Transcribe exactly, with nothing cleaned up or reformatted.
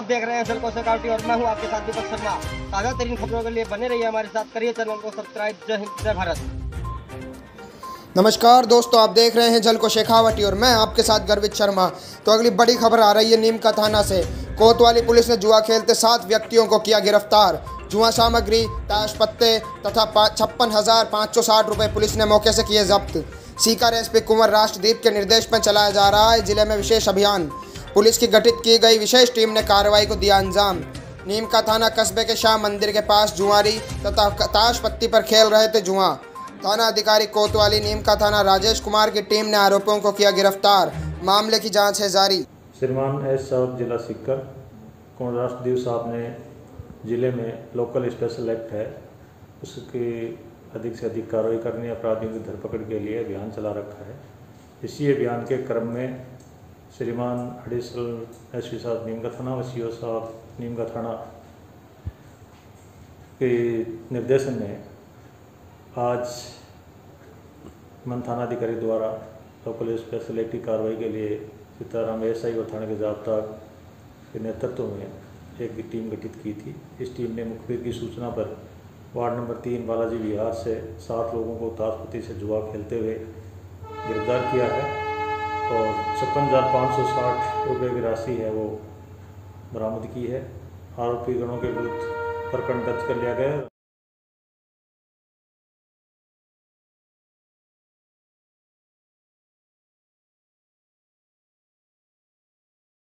देख रहे हैं जलको शेखावटी और मैं हूं आपके साथ दीपक शर्मा। ताजा तरीन खबरों के लिए बने रहिए हमारे साथ, करिए चैनल को सब्सक्राइब। जय हिंद, जय भारत। नमस्कार दोस्तों, आप देख रहे हैं जलको शेखावटी और मैं आपके साथ गर्वित शर्मा। तो अगली बड़ी खबर आ रही है नीम का थाना से। कोतवाली पुलिस ने जुआ खेलते सात व्यक्तियों को किया गिरफ्तार। जुआ सामग्री, ताश पत्ते तथा छप्पन हजार पाँच सौ साठ रुपये पुलिस ने मौके से किए जब्त। सीकर एसपी कुंवर राष्ट्रदीप के निर्देश पर चलाया जा रहा है जिले में विशेष अभियान। पुलिस की गठित की गई विशेष टीम ने कार्रवाई को दिया अंजाम। नीम का थाना कस्बे के श्याम मंदिर के पास जुआरी तथा ताश पत्ती पर खेल रहे थे जुआ। थाना अधिकारी कोतवाली नीम का थाना राजेश कुमार की टीम ने आरोपियों को किया गिरफ्तार। मामले की जांच है जारी। श्रीमान एस साहब जिला सीकर कुंवर राष्ट्रदीप साहब ने जिले में लोकल स्पेशल एक्ट है उसकी अधिक से अधिक कार्रवाई करनी, अपराधियों की धरपकड़ के लिए अभियान चला रखा है। इसी अभियान के क्रम में श्रीमान एडिशनल एस पी साहब नीम का थाना व सी ओ साहब नीम का थाना के निर्देशन में आज मन थानाधिकारी द्वारा लोकल स्पेशल एक्ट की कार्रवाई के लिए सीताराम एस आई व थाने के जाब्ता के नेतृत्व में एक टीम गठित की थी। इस टीम ने मुखबिर की सूचना पर वार्ड नंबर तीन बालाजी विहार से सात लोगों को ताशपत्ती से जुआ खेलते हुए गिरफ्तार किया है और छप्पन हज़ार पाँच सौ साठ रुपये की राशि है वो बरामद की है। आरोपी गणों के विरुद्ध प्रकरण दर्ज कर लिया गया है।